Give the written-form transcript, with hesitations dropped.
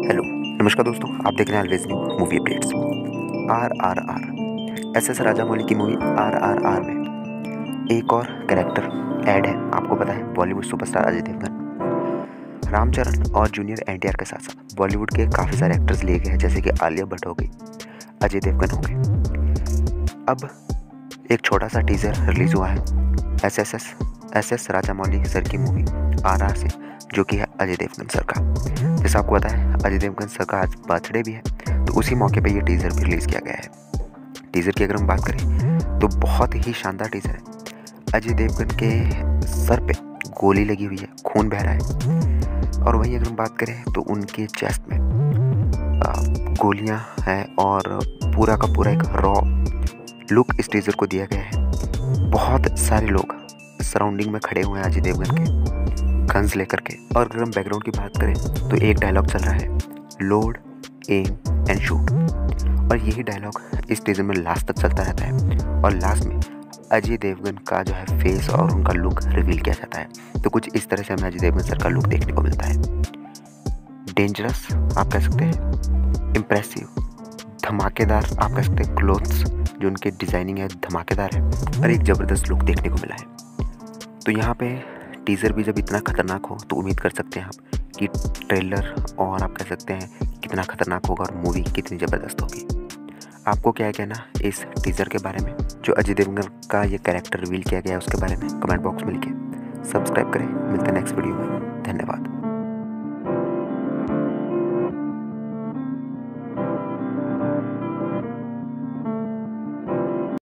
Hello, नमस्कार दोस्तों। आप देख रहे हैं always new movie updates. RRR SS Rajamouli की मूवी RRR में एक और कैरेक्टर ऐड है। आपको पता है, बॉलीवुड सुपरस्टार अजय देवगन, रामचरण और जूनियर NTR के साथ साथ बॉलीवुड के काफ़ी सारे एक्टर्स लिए गए हैं, जैसे कि आलिया भट्ट हो गई, अजय देवगन हो गए। अब एक छोटा सा टीजर रिलीज हुआ है SS राजामौली सर की मूवी RR से, जो कि है अजय देवगन सर का। जैसा आपको पता है, अजय देवगन सर का आज बर्थडे भी है, तो उसी मौके पे ये टीज़र भी रिलीज़ किया गया है। टीज़र की अगर हम बात करें तो बहुत ही शानदार टीज़र है। अजय देवगन के सर पे गोली लगी हुई है, खून बह रहा है, और वहीं अगर हम बात करें तो उनके चेस्ट में गोलियां हैं, और पूरा का पूरा एक रॉ लुक इस टीज़र को दिया गया है। बहुत सारे लोग सराउंडिंग में खड़े हुए हैं अजय देवगन के, गन्स लेकर के। और अगर हम बैकग्राउंड की बात करें तो एक डायलॉग चल रहा है, लोड एम एंड शूट, और यही डायलॉग इस टीजर में लास्ट तक चलता रहता है। और लास्ट में अजय देवगन का जो है फेस और उनका लुक रिवील किया जाता है। तो कुछ इस तरह से हमें अजय देवगन सर का लुक देखने को मिलता है। डेंजरस आप कह सकते हैं, इम्प्रेसिव, धमाकेदार आप कह सकते हैं। क्लोथ्स जो उनके डिज़ाइनिंग है धमाकेदार है, और एक ज़बरदस्त लुक देखने को मिला है। तो यहाँ पे टीज़र भी जब इतना खतरनाक हो तो उम्मीद कर सकते हैं आप कि ट्रेलर और आप कह सकते हैं कितना खतरनाक होगा और मूवी कितनी ज़बरदस्त होगी। आपको क्या है कहना इस टीज़र के बारे में, जो अजय देवगन का ये कैरेक्टर रिवील किया गया है उसके बारे में? कमेंट बॉक्स में लिखें। सब्सक्राइब करें। मिलते हैं नेक्स्ट वीडियो में। धन्यवाद।